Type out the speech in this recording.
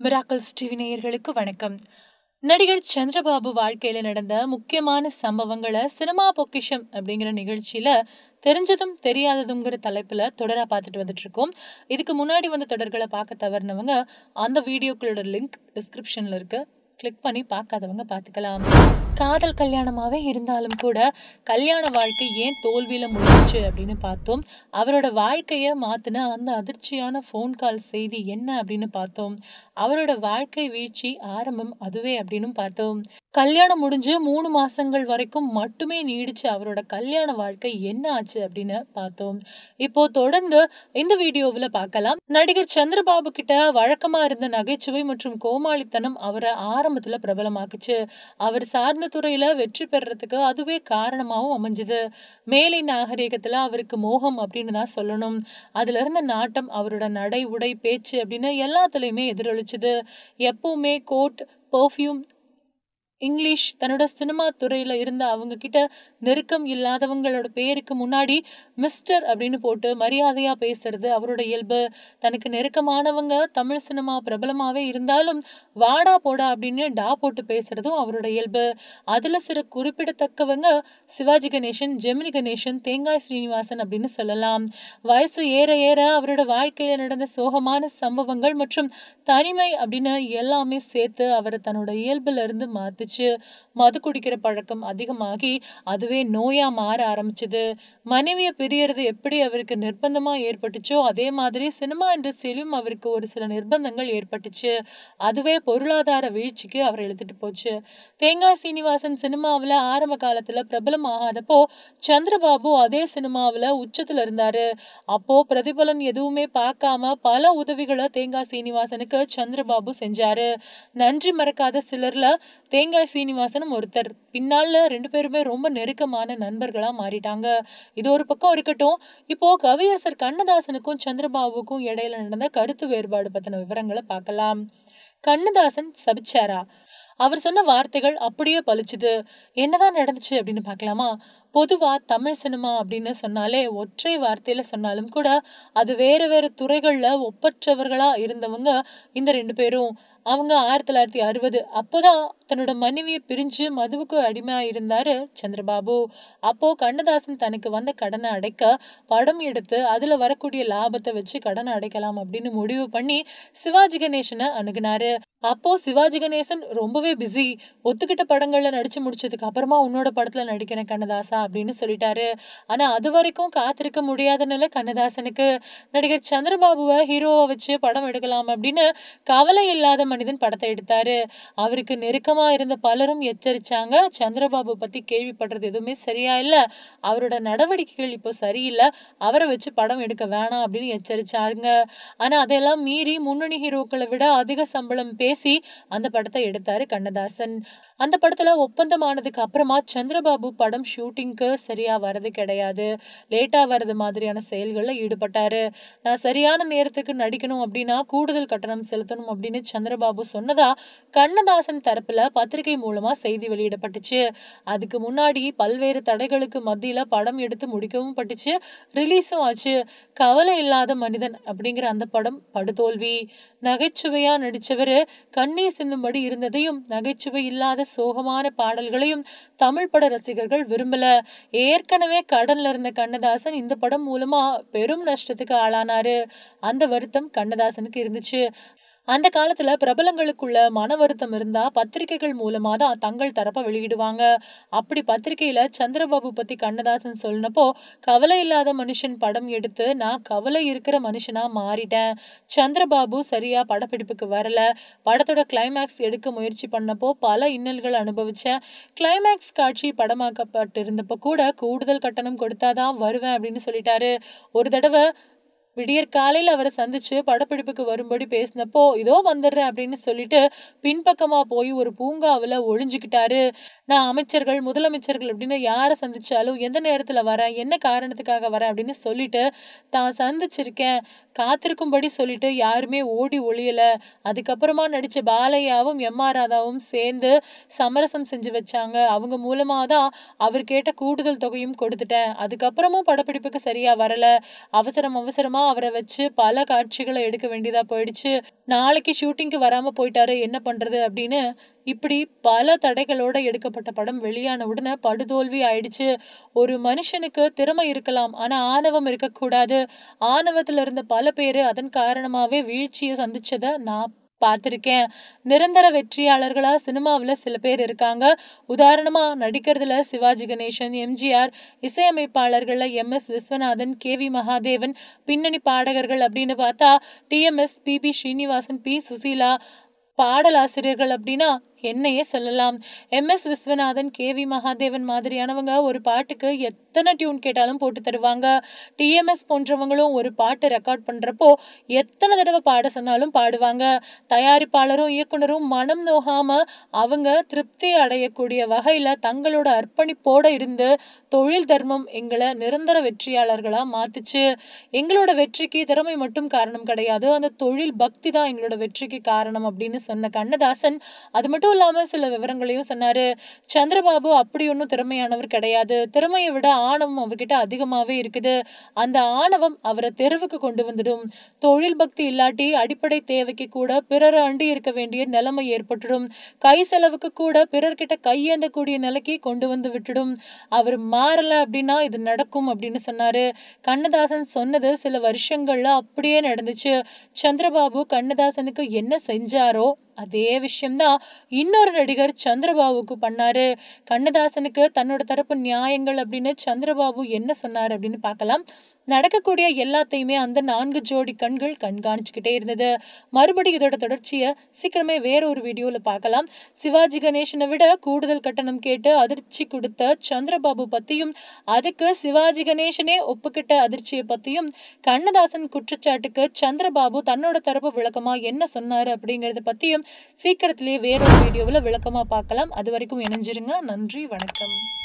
Miracles TV நேயர்களுக்கு வணக்கம். நடிகர் சந்திரபாபு வாழ்க்கையில நடந்த முக்கியமான சம்பவங்களை சினிமா பொக்கிஷம் அப்படிங்கிற நிகழ்ச்சியில தெரிஞ்சதும் தெரியாததுங்கிற தலைப்புல தொடரா பார்த்துட்டு வந்துட்டு இருக்கோம். இதுக்கு முன்னாடி வந்த தொடர்களை பார்க்க தவறினவங்க அந்த வீடியோக்களோட லிங்க் டிஸ்கிரிப்ஷன்ல இருக்கு. கிளிக் பண்ணி பார்க்காதவங்க பார்த்துக்கலாம். காதல் கல்யாணமாவே இருந்தாலும் கூட கல்யாண வாழ்க்கை ஏன் தோல்வியில முடிஞ்சுச்சு அப்படின்னு பார்த்தோம். அவரோட வாழ்க்கைய மாத்தின அந்த அதிர்ச்சியான போன் கால் செய்தி என்ன அப்படின்னு பார்த்தோம். அவரோட வாழ்க்கை வீழ்ச்சி ஆரம்பம் அதுவே அப்படின்னு பார்த்தோம். கல்யாணம் முடிஞ்சு 3 மாசங்கள் வரைக்கும் மட்டுமே நீடிச்சு அவரோட கல்யாண வாழ்க்கை என்ன ஆச்சு அப்படின்னு பார்த்தோம். இப்போ தொடர்ந்து இந்த வீடியோவுல பார்க்கலாம். நடிகர் சந்திரபாபு கிட்ட வழக்கமா இருந்த நகைச்சுவை மற்றும் கோமாளித்தனம் அவரை ஆரம்பத்துல பிரபலமாக்குச்சு. அவர் சார்ந்த துறையில வெற்றி பெறறதுக்கு அதுவே காரணமாவும் அமைஞ்சது. மேலை நாகரிகத்துல அவருக்கு மோகம் அப்படின்னு தான் சொல்லணும். அதுல இருந்த நாட்டம் அவரோட நடை உடை பேச்சு அப்படின்னு எல்லாத்துலயுமே எதிரொலிச்சுது. எப்பவுமே கோட் பெர்ஃப்யூம் இங்கிலீஷ் தன்னோட சினிமா துறையில இருந்த அவங்க கிட்ட நெருக்கம் இல்லாதவங்களோட பேருக்கு முன்னாடி மிஸ்டர் அப்படின்னு போட்டு மரியாதையா பேசுறது அவரோட இயல்பு. தனக்கு நெருக்கமானவங்க தமிழ் சினிமா பிரபலமாவே இருந்தாலும் வாடா போடா அப்படின்னு டா போட்டு பேசுறதும் அவரோட இயல்பு. அதுல சில குறிப்பிடத்தக்கவங்க சிவாஜி கணேசன், ஜெமினி கணேசன், தேங்காய் ஸ்ரீனிவாசன் அப்படின்னு சொல்லலாம். வயசு ஏற ஏற அவரோட வாழ்க்கையில நடந்த சோகமான சம்பவங்கள் மற்றும் தனிமை அப்படின்னு எல்லாமே சேர்த்து அவரை தன்னோட இயல்புல இருந்து மாத்துச்சு. மது குடிக்கிற பழக்கம் அதிகமாகி அதுவே நோயா மாற ஆரம்பிச்சது. மனைவிய பிரியறது எப்படி அவருக்கு நிர்பந்தமா ஏற்பட்டுச்சோ அதே மாதிரி சினிமா இண்டஸ்ட்ரியிலும் அவருக்கு ஒரு சில நிர்பந்தங்கள் ஏற்பட்டுச்சு. அதுவே பொருளாதார வீழ்ச்சிக்கு அவரை இழுத்துட்டு போச்சு. தேங்காய் சீனிவாசன் சினிமாவில ஆரம்ப காலத்துல பிரபலம் ஆகாதப்போ சந்திரபாபு அதே சினிமாவில உச்சத்துல இருந்தாரு. அப்போ பிரதிபலன் எதுவுமே பார்க்காம பல உதவிகளை தேங்காய் சீனிவாசனுக்கு சந்திரபாபு செஞ்சாரு. நன்றி மறக்காத சிலர்ல தேங்காய் சீனிவாசனும் ஒருத்தர். பின்னால 2 பேருமே ரொம்ப நெருக்கமான நண்பர்களா மாறிட்டாங்க. இது ஒரு பக்கம் இருக்கட்டும். இப்போ கவியரசர் கண்ணதாசனுக்கும் சந்திரபாபுக்கும் இடையில நடந்த கருத்து வேறுபாடு பத்தின விவரங்களை பார்க்கலாம். கண்ணதாசன் சபிச்சாரா? அவர் சொன்ன வார்த்தைகள் அப்படியே பலிச்சுது. என்னதான் நடந்துச்சு அப்படின்னு பார்க்கலாமா? பொதுவா தமிழ் சினிமா அப்படின்னு சொன்னாலே ஒற்றை வார்த்தையில சொன்னாலும் கூட அது வேற வேற துறைகள்ல ஒப்பற்றவர்களா இருந்தவங்க இந்த 2 பேரும். அவங்க 1960 அப்போதான் தன்னோட மனைவியை பிரிஞ்சு மதுவுக்கு அடிமையா இருந்தாரு சந்திரபாபு. அப்போ கண்ணதாசன் தனக்கு வந்த கடனை அடைக்க படம் எடுத்து அதுல வரக்கூடிய லாபத்தை வச்சு கடனை அடைக்கலாம் அப்படின்னு முடிவு பண்ணி சிவாஜி கணேசனை அணுகுனாரு. அப்போ சிவாஜி கணேசன் ரொம்பவே பிஸி. ஒத்துக்கிட்ட படங்கள்ல நடிச்சு முடிச்சதுக்கு அப்புறமா உன்னோட படத்துல நடிக்கிறேன் கண்ணதாசா அப்படின்னு சொல்லிட்டாரு. ஆனா அது வரைக்கும் காத்திருக்க முடியாத நிலை கண்ணதாசனுக்கு. நடிகர் சந்திரபாபுவை ஹீரோவா வச்சு படம் எடுக்கலாம் அப்படின்னு கவலை இல்லாத மனிதன் படத்தை எடுத்தாரு. அவருக்கு நெருக்கமா இருந்த பலரும் எச்சரிச்சாங்க. சந்திரபாபு பத்தி கேள்விப்படுறது எதுவுமே சரியா இல்ல, அவரோட நடவடிக்கைகள் இப்போ சரியில்லை, அவரை வச்சு படம் எடுக்க வேணாம் அப்படின்னு எச்சரிச்சாருங்க. ஆனா அதெல்லாம் மீறி முன்னணி ஹீரோக்களை விட அதிக சம்பளம் பேசி அந்த படத்தை எடுத்தாரு கண்ணதாசன். அந்த படத்துல ஒப்பந்தமானதுக்கு அப்புறமா சந்திரபாபு படம் ஷூட்டிங்க்கு சரியா வரது கிடையாது. லேட்டா வரது மாதிரியான செயல்கள்ல ஈடுபட்டாரு. நான் சரியான நேரத்துக்கு நடிக்கணும் அப்படின்னா கூடுதல் கட்டணம் செலுத்தணும் அப்படின்னு சந்திரபாபு சொன்னதா கண்ணதாசன் தரப்புல பத்திரிகை மூலமா செய்தி வெளியிடப்பட்டுச்சு. அதுக்கு முன்னாடி பல்வேறு தடைகளுக்கு மத்தியில படம் எடுத்து முடிக்கவும் பட்டுச்சு, ரிலீஸும் ஆச்சு. கவலை இல்லாத மனிதன் அப்படிங்கிற அந்த படம் படுதோல்வி. நகைச்சுவையா நடிச்சவரு கண்ணீர் சிந்தும்படி இருந்ததையும் நகைச்சுவை இல்லாத சோகமான பாடல்களையும் தமிழ் பட ரசிகர்கள் விரும்பல. ஏற்கனவே கடன்ல இருந்த கண்ணதாசன் இந்த படம் மூலமா பெரும் நஷ்டத்துக்கு ஆளானாரு. அந்த வருத்தம் கண்ணதாசனுக்கு இருந்துச்சு. அந்த காலத்துல பிரபலங்களுக்குள்ள மன வருத்தம் இருந்தா பத்திரிகைகள் மூலமா தான் தங்கள் தரப்ப வெளியிடுவாங்க. அப்படி பத்திரிகையில சந்திரபாபு பத்தி கண்ணதாசன் சொன்னப்போ கவலை இல்லாத மனுஷன் படம் எடுத்து நான் கவலை இருக்கிற மனுஷனா மாறிட்டேன். சந்திரபாபு சரியா படப்பிடிப்புக்கு வரல. படத்தோட கிளைமேக்ஸ் எடுக்க முயற்சி பண்ணப்போ பல இன்னல்கள் அனுபவிச்சேன். கிளைமேக்ஸ் காட்சி படமாக்கப்பட்டு இருந்தப்போ கூட கூடுதல் கட்டணம் கொடுத்தாதான் வருவேன் அப்படின்னு சொல்லிட்டாரு. ஒரு தடவை விடியற் காலையில அவரை சந்திச்சு படப்பிடிப்புக்கு வரும்படி பேசினப்போ இதோ வந்துடுறேன் அப்படின்னு சொல்லிட்டு பின்பக்கமா போய் ஒரு பூங்காவுல ஒளிஞ்சுக்கிட்டாரு. நான் அமைச்சர்கள், முதலமைச்சர்கள் அப்படின்னு யாரை சந்திச்சாலும் எந்த நேரத்துல வரேன், என்ன காரணத்துக்காக வரேன் அப்படின்னு சொல்லிட்டு தான் சந்திச்சிருக்கேன் காத்திருக்கும்படி சொல்லிட்டு யாருமே ஓடி ஒளியல. அதுக்கப்புறமா நடிச்ச பாலையாவும் எம்.ஆர். ராதாவும் சேர்ந்து சமரசம் செஞ்சு வச்சாங்க. அவங்க மூலமா தான் அவர் கேட்ட கூடுதல் தொகையும் கொடுத்துட்டேன். அதுக்கப்புறமும் படப்பிடிப்புக்கு சரியா வரல. அவசரமா காரணமா அவரை வச்சு பல காட்சிகளை எடுக்க வேண்டியதா போயிடுச்சு. நாளைக்கு ஷூட்டிங்க்கு வராம போயிட்டாரு, என்ன பண்றது அப்படின்னு இப்படி பல தடைகளோட எடுக்கப்பட்ட படம் வெளியான உடனே படுதோல்வி ஆயிடுச்சு. ஒரு மனுஷனுக்கு திறமை இருக்கலாம், ஆனா ஆணவம் இருக்கக்கூடாது. ஆணவத்துல இருந்த பல பேரு அதன் காரணமாவே வீழ்ச்சியை சந்திச்சத நான் பார்த்திருக்கேன். நிரந்தர வெற்றியாளர்களா சினிமாவுல சில பேர் இருக்காங்க. உதாரணமா நடிக்கிறதுல சிவாஜி கணேசன், எம்ஜிஆர், இசையமைப்பாளர்கள்ல எம்.எஸ். விஸ்வநாதன், கே.வி. மகாதேவன், பின்னணி பாடகர்கள் அப்படின்னு பார்த்தா டி.எம்.எஸ்., பி.பி. ஸ்ரீனிவாசன், பி. சுசீலா, பாடலாசிரியர்கள் அப்படின்னா என்னையே சொல்லலாம். எம்.எஸ். விஸ்வநாதன், கே.வி. மகாதேவன் மாதிரியானவங்க ஒரு பாட்டுக்கு எத்தனை டியூன் கேட்டாலும் போட்டு தருவாங்க. டி.எம்.எஸ். போன்றவங்களும் ஒரு பாட்டு ரெக்கார்ட் பண்றப்போ எத்தனை தடவை பாட சொன்னாலும் பாடுவாங்க. தயாரிப்பாளரும் இயக்குனரும் மனம் நோகாம அவங்க திருப்தி அடையக்கூடிய வகையில தங்களோட அர்ப்பணிப்போட இருந்து தொழில் தர்மம் எங்களை நிரந்தர வெற்றியாளர்களா மாத்துச்சு. எங்களோட வெற்றிக்கு திறமை மட்டும் காரணம் கிடையாது, அந்த தொழில் பக்தி தான் எங்களோட வெற்றிக்கு காரணம் அப்படின்னு சொன்ன கண்ணதாசன் அது மட்டும் இல்லாம சில விவரங்களையும் சொன்னாரு. சந்திரபாபு அப்படி ஒன்னும் திறமையானவர் கிடையாது. திறமையை விட ஆணவம் அவர்கிட்ட அதிகமாவே இருக்குது. அந்த ஆணவம் அவரை தெருவுக்கு கொண்டு வந்துடும். தொழில் பக்தி இல்லாட்டி அடிப்படை தேவைக்கு கூட பிறர் அண்டி இருக்க வேண்டிய நிலைமை ஏற்பட்டுடும். கை செலவுக்கு கூட பிறர்கிட்ட கையேந்தக்கூடிய நிலைக்கு கொண்டு வந்து விட்டுடும். அவர் மாறல அப்படின்னா இது நடக்கும் அப்படின்னு சொன்னாரு. கண்ணதாசன் சொன்னது சில வருஷங்கள்ல அப்படியே நடந்துச்சு. சந்திரபாபு கண்ணதாசனுக்கு என்ன செஞ்சாரோ அதே விஷயம்தான் இன்னொரு நடிகர் சந்திரபாபுக்கு பண்ணாரு. கண்ணதாசனுக்கு தன்னோட தரப்பு நியாயங்கள் அப்படின்னு சந்திரபாபு என்ன சொன்னாரு அப்படின்னு பார்க்கலாம். நடக்கக்கூடிய எல்லாத்தையுமே அந்த 4 ஜோடி கண்கள் கண்காணிச்சுக்கிட்டே இருந்தது. மறுபடியும் இதோட தொடர்ச்சியை சீக்கிரமே வேற ஒரு வீடியோல பார்க்கலாம். சிவாஜி கணேசனை விட கூடுதல் கட்டணம் கேட்டு அதிர்ச்சி கொடுத்த சந்திரபாபு பத்தியும், அதுக்கு சிவாஜி கணேசனே ஒப்புக்கிட்ட அதிர்ச்சியை பத்தியும், கண்ணதாசன் குற்றச்சாட்டுக்கு சந்திரபாபு தன்னோட தரப்பு விளக்கமா என்ன சொன்னாரு அப்படிங்கறத பத்தியும் சீக்கிரத்திலேயே வேற ஒரு வீடியோவில் விளக்கமா பார்க்கலாம். அது வரைக்கும் இணைஞ்சிருங்க. நன்றி, வணக்கம்.